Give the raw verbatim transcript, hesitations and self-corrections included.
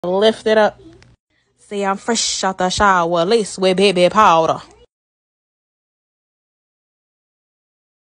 Lift it up. See, I'm fresh out the shower, lace with baby powder.